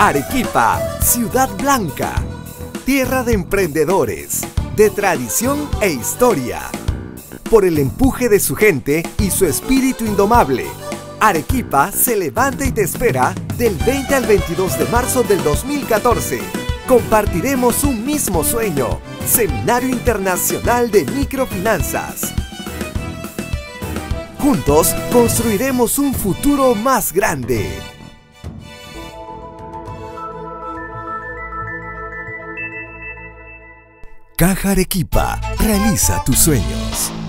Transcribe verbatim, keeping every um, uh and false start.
Arequipa, ciudad blanca, tierra de emprendedores, de tradición e historia. Por el empuje de su gente y su espíritu indomable, Arequipa se levanta y te espera del veinte al veintidós de marzo del dos mil catorce. Compartiremos un mismo sueño, Seminario Internacional de Microfinanzas. Juntos construiremos un futuro más grande. Caja Arequipa, realiza tus sueños.